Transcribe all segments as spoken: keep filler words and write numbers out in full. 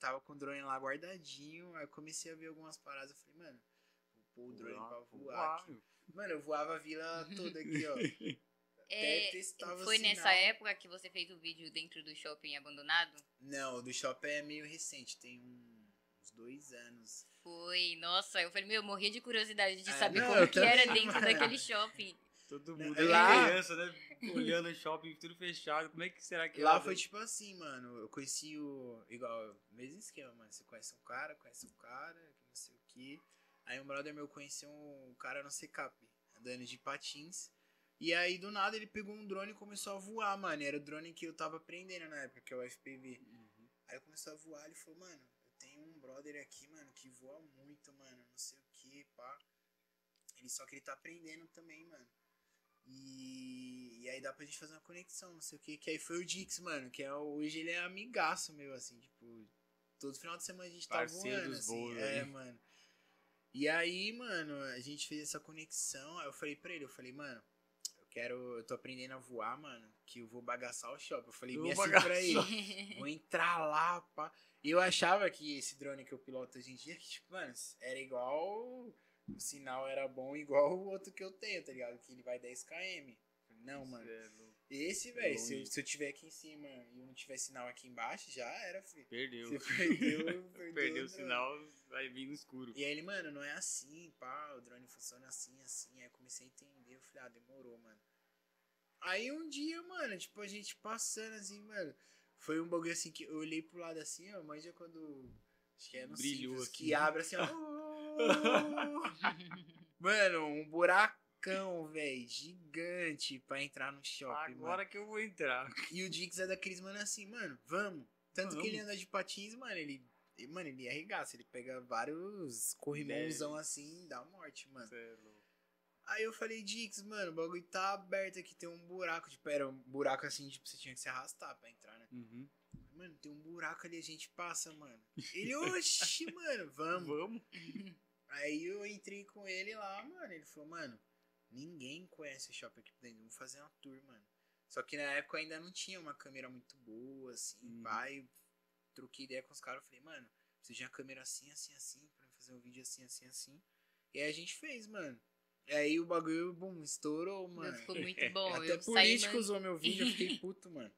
tava com o drone lá guardadinho, aí eu comecei a ver algumas paradas, eu falei, mano, vou pôr o drone Voar, pra voar voar, aqui. meu. Mano, eu voava a vila toda aqui, ó. Até É, testava foi o nessa sinal. época que você fez o vídeo dentro do shopping abandonado? Não, o do shopping é meio recente, tem um- uns dois anos. Foi, nossa, eu falei, meu, eu morria de curiosidade de Ah, saber não, como eu que era também, dentro mano. daquele shopping. Todo Não, mundo aí lá- criança, né? Olhando o shopping, tudo fechado. Como é que será que Lá era foi dentro? tipo assim, mano. Eu conheci o. Igual, mesmo esquema, mano. Você conhece um cara, conhece um cara, que não sei o que. Aí um brother meu conheceu um cara no Secap, andando de patins. E aí do nada ele pegou um drone e começou a voar, mano. Era o drone que eu tava aprendendo na época, que é o F P V. Uhum. Aí começou a voar, ele falou, mano, eu tenho um brother aqui, mano, que voa muito, mano. Não sei o que, pá. Ele só que ele tá aprendendo também, mano. E, e aí dá pra gente fazer uma conexão, não sei o que. Que aí foi o Dix, mano. Que é, o- hoje ele é amigaço meu, assim, tipo. Todo final de semana a gente tá Parceiro voando, dos assim. voos É, aí. mano. E aí, mano, a gente fez essa conexão. Aí eu falei pra ele, eu falei, mano, eu quero. Eu tô aprendendo a voar, mano. Que eu vou bagaçar o shopping. Eu falei Eu bem vou assim pra bagaçar. ele. Vou entrar lá, pá. E eu achava que esse drone que eu piloto hoje em dia, que, tipo, mano, era igual. O sinal era bom igual o outro que eu tenho, tá ligado? Que ele vai dez quilômetros. Não, mano. Isso é louco. Esse, velho, se, eu- longe. se eu tiver aqui em cima e eu não tiver sinal aqui embaixo, já era, filho. Perdeu. Você perdeu, perdeu, Perdeu o drone. sinal, vai vir no escuro. E aí ele, mano, não é assim, pá, o drone funciona assim, assim. Aí eu comecei a entender, eu falei, ah, demorou, mano. Aí um dia, mano, tipo, a gente passando assim, mano, foi um bagulho assim que eu olhei pro lado assim, ó, mas já quando. Acho que é no Brilhou Simpsons, assim. que abre assim, ó. Mano, um buracão, velho, gigante pra entrar no shopping, Agora mano. que eu vou entrar. E o Dix é daqueles, mano, assim, mano, vamos. Tanto que ele Vamos. anda de patins, mano, ele. e, Mano, ele arregaça, ele pega vários corrimãozão Deve. assim, dá morte, mano. Cê é louco. Aí eu falei, Dix, mano, o bagulho tá aberto aqui, tem um buraco. Tipo, era um buraco assim, tipo, você tinha que se arrastar pra entrar, né? Uhum. Mano, tem um buraco ali, a gente passa, mano. Ele, oxi, mano, vamos. Vamos. Aí eu entrei com ele lá, mano. Ele falou, mano, ninguém conhece o shopping aqui dentro. Vamos fazer uma tour, mano. Só que na época eu ainda não tinha uma câmera muito boa, assim, Uhum. pai. Troquei ideia com os caras. Eu falei, mano, preciso de uma câmera assim, assim, assim, pra fazer um vídeo assim, assim, assim. E aí a gente fez, mano. E aí o bagulho, bum, estourou, mano. Ficou muito bom. Até eu saí, político man... usou meu vídeo, eu fiquei puto, mano.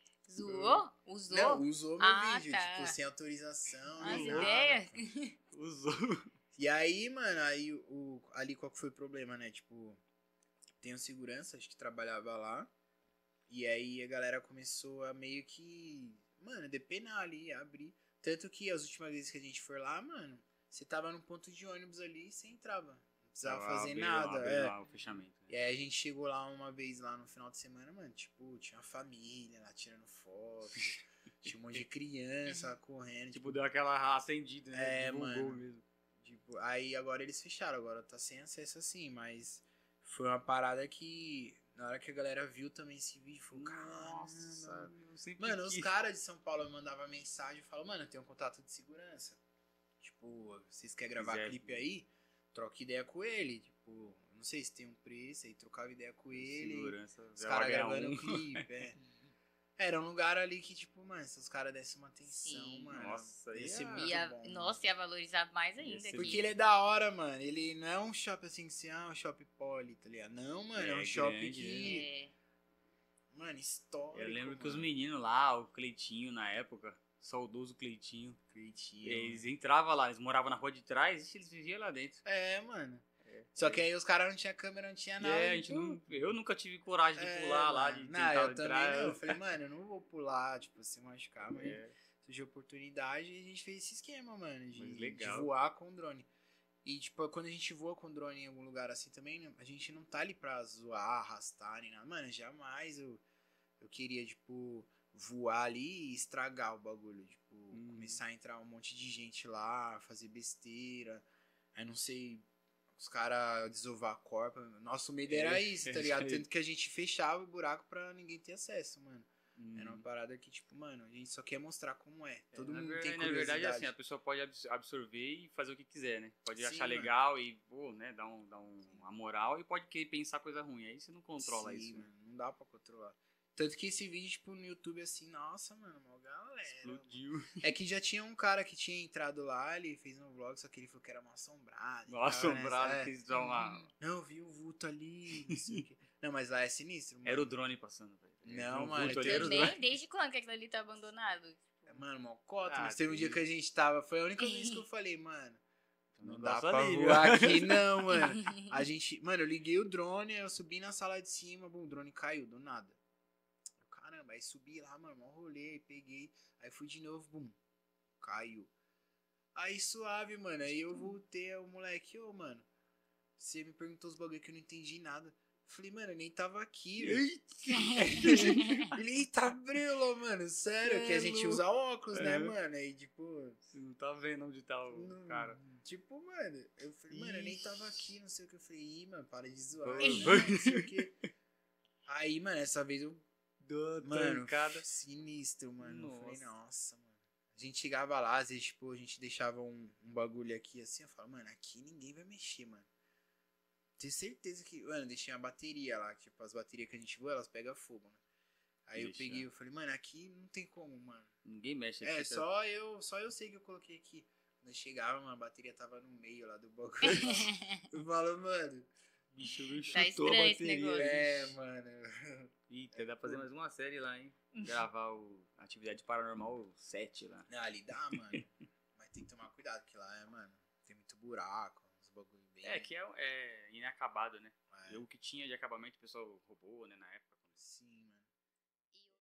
Zoou? Usou? Não, usou meu Ah, vídeo, tá. tipo, sem autorização, As nem nada. ideias. pô. Usou. E aí, mano, aí o, ali qual que foi o problema, né? Tipo, tem um segurança, acho que trabalhava lá. E aí a galera começou a meio que, mano, depenar ali, abrir. Tanto que as últimas vezes que a gente foi lá, mano, você tava num ponto de ônibus ali e você entrava. Não precisava Tava fazer abrindo- nada. abrindo É. lá o fechamento. E aí a gente chegou lá uma vez lá no final de semana, mano, tipo, tinha uma família lá tirando foto, tinha um monte de criança lá correndo. Tipo, deu aquela acendida, né? É, Divulgou mano. mesmo. Tipo, aí agora eles fecharam, agora tá sem acesso assim, mas foi uma parada que na hora que a galera viu também esse vídeo, falou, Nossa, caramba. eu sempre Mano, os quis. caras de São Paulo me mandavam mensagem e falavam, mano, eu tenho um contato de segurança. Tipo, vocês querem gravar Quiser. clipe aí? Troca ideia com ele. Tipo, não sei se tem um preço, aí trocava ideia com ele. Segurança. Os já caras vai ganhar gravando um. o clipe, é. Era um lugar ali que, tipo, mano, se os caras dessem uma atenção, Sim. mano. Nossa, ia ia- ser muito Ia, bom. nossa, ia valorizar mais Ia ainda ser aqui. Porque ele é da hora, mano. Ele não é um shopping assim que assim, ah, um shopping poli, tá ligado? Não, mano, é, É um shopping grande, que, É, mano, histórico. Eu lembro que os mano. meninos lá, o Cleitinho na época, saudoso Cleitinho, Cretinho, eles mano. entravam lá, eles moravam na rua de trás e eles viviam lá dentro. É, mano. É. Só que aí os caras não tinham câmera, não tinha E nada. é, a e, gente pô, não, eu nunca tive coragem de é, pular lá, de mano. tentar Não, eu também entrar. não. Eu falei, mano, eu não vou pular, tipo, se machucar, mas É, surgiu oportunidade e a gente fez esse esquema, mano, de, Mas legal. de voar com drone. E, tipo, quando a gente voa com drone em algum lugar assim também, a gente não tá ali pra zoar, arrastar, nem nada. Mano, jamais eu, eu queria, tipo, voar ali e estragar o bagulho. Tipo, Hum. começar a entrar um monte de gente lá, fazer besteira. Aí não sei, os caras desovar a corpa. Nosso medo era É, isso, tá é ligado? isso aí. Tanto que a gente fechava o buraco pra ninguém ter acesso, mano. hum. Era uma parada que, tipo, mano, a gente só quer mostrar como é. Todo na mundo ver- tem Na curiosidade. verdade, assim, a pessoa pode abs- absorver e fazer o que quiser, né? Pode Sim, achar mano. legal e, pô, né, dar, um, dar um, uma moral e pode querer pensar coisa ruim. Aí você não controla Sim, isso. né? mano, não dá pra controlar. Tanto que esse vídeo, tipo, no YouTube, assim, nossa, mano, mó galera. Explodiu. É que já tinha um cara que tinha entrado lá, ele fez um vlog, só que ele falou que era mal assombrado. e Mal tal, né? assombrado, É. que eles dão lá. Não, eu vi o vulto ali, não sei o quê. Não, mas lá é sinistro, mano. Era o drone passando, velho. Não, Um mano, vulto ali tem- era o Também, drone. desde quando que aquilo ali tá abandonado? Mano, mó cota, Ah, mas teve um dia que que a gente tava, foi a única vez que eu falei, mano, Tem um não dá negócio pra ali, viu? voar aqui não, mano. A gente, mano, eu liguei o drone, eu subi na sala de cima, bum, o drone caiu, do nada. Eu, Caramba, aí subi lá, mano, mó rolê, peguei, aí fui de novo, bum, caiu. Aí suave, mano, aí eu voltei, o moleque, ô, mano, você me perguntou os bagulho que eu não entendi nada. Falei, mano, eu nem tava aqui, velho. Ele, eita, brilo, mano, sério, Cê que a é gente louco. usa óculos, né, É. mano, aí, tipo... Você não tá vendo onde tá o Não, cara. Tipo, mano, eu falei, mano, eu nem tava aqui, não sei o que. Eu falei, ih, mano, para de zoar. Vai, aí, vai. não sei o que. Aí, mano, essa vez eu. Deu Mano, trancada. sinistro, mano. Eu falei, Nossa. nossa, mano. A gente chegava lá, às vezes, tipo, a gente deixava um, um bagulho aqui assim. Eu falava, mano, aqui ninguém vai mexer, mano. Tenho certeza que. Mano, deixei uma bateria lá. Tipo, as baterias que a gente voa, elas pegam fogo, né? Aí eu Deixa. peguei, eu falei, mano, aqui não tem como, mano. Ninguém mexe É, aqui. só eu, só eu sei que eu coloquei aqui. Quando eu chegava, mano, a bateria tava no meio lá do bagulho. Eu falo, mano. Bicho, Tá chutou a estranho esse bateria. negócio. É, Ixi. mano. Eita, dá pra fazer mais uma série lá, hein? Gravar o Atividade Paranormal sete lá. Não, ali dá, mano. Mas tem que tomar cuidado, que lá é, mano, tem muito buraco, uns bagulho bem. É, que é, é inacabado, né? É, O que tinha de acabamento o pessoal roubou, né, na época. sim.